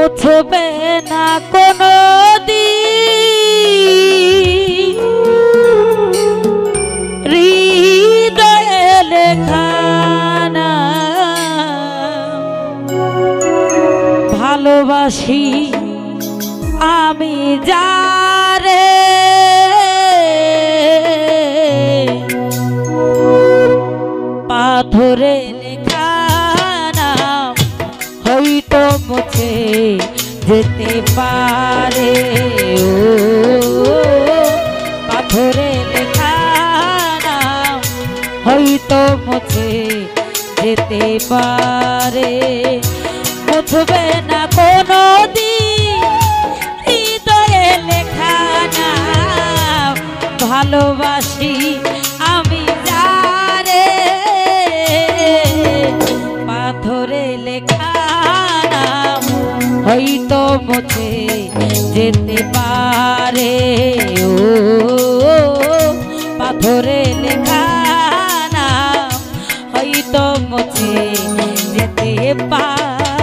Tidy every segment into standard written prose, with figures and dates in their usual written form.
মুছবে না কোনো দিন হৃদয়ে লেখা ভালোবাসি আমি যারে পাথরে লেখা নাম হয়তো মুছে যেতে পারে ও পাথরে লেখা নাম হয়তো মুছে যেতে পারে মুছবে না কোনো দিন হৃদয়ে লেখা নাম ভালোবাসি আমি যারে পাথরে লেখা নাম হয়তো মুছে যেতে পারে ও পাথরে লেখা নাম হয়তো মুছে যেতে পারে।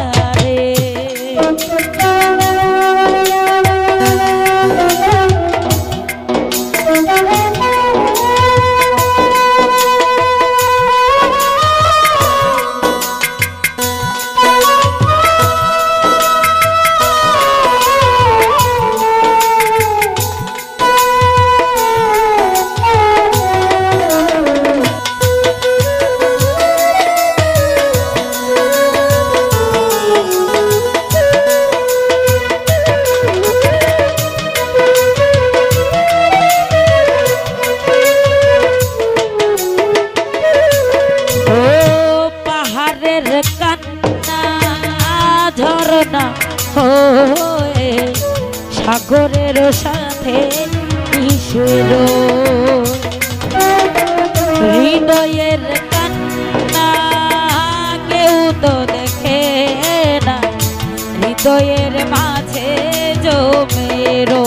ঝরনা হয়ে সাগরের সাথে মিশল হৃদয়ের কান্না কেউ তো দেখে না হৃদয়ের মাঝে জমেরো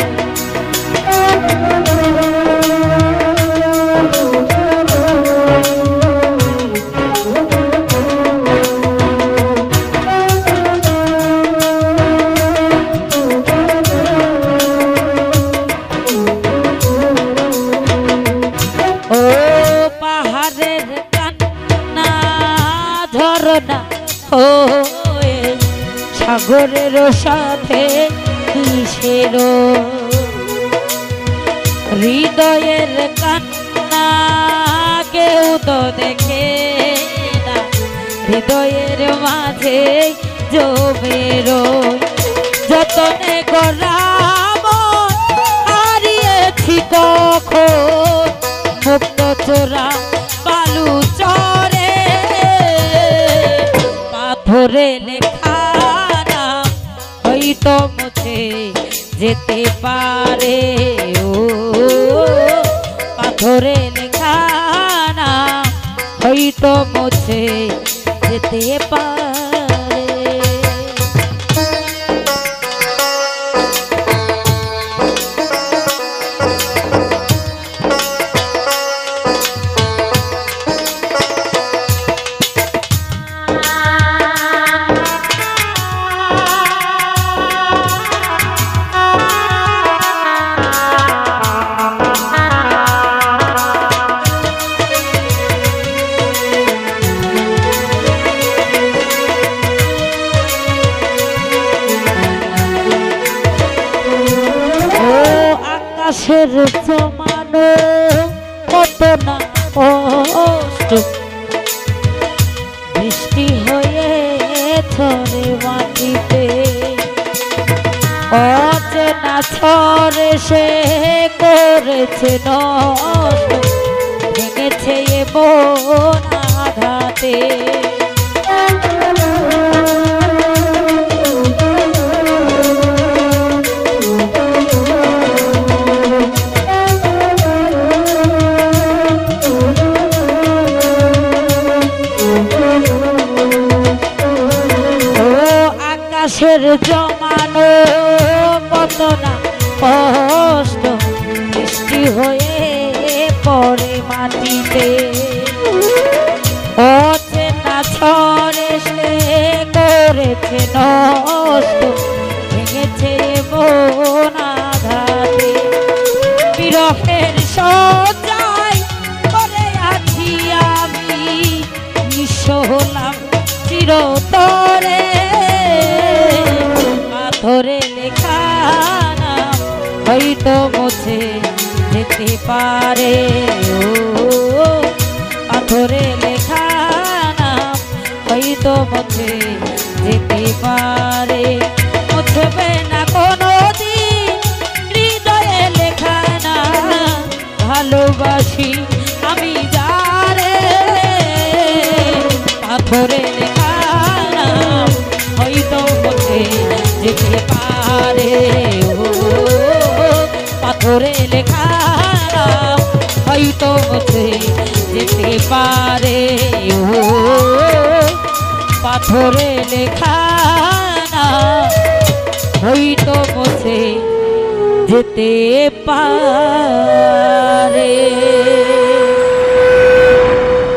সাগরের সাথে মিশেল হৃদয়ের কান্না কেউ তো দেখে না হৃদয়ের মাঝে জমের যতনে গড়াম হারিয়েছি কখন মুক্ত চোরা বালু চরে পাথরে লেখা নাম হয়তো মুছে যেতে পারে ও পাথরে লেখা নাম হয়তো মুছে যেতে পারে। আকাশের জমানো কত না কষ্ট বৃষ্টি হয়ে ছড়ে মাটিতে অচেনা ছড়ে সে করেছে নষ্ট ভেঙেছে মন আঘাতে আকাশের জমানো কত না কষ্ট বৃষ্টি হয়ে পড়ে মাটিতে অচেনা ছড়ে সে করেছে নষ্ট হয়তো মুছে যেতে পারে। ও পাথরে লেখা নাম হয়তো মুছে যেতে পারে। মুছবে না কোনোদিন হৃদয়ে লেখা না ভালোবাসি আমি যারে। পাথরে লেখা নাম হয়তো মুছে যেতে পারে। ও পাথরে লেখা নাম হয়তো মুছে যেতে পারে। ও পাথরে লেখা নাম হয়তো মুছে যেতে পারে।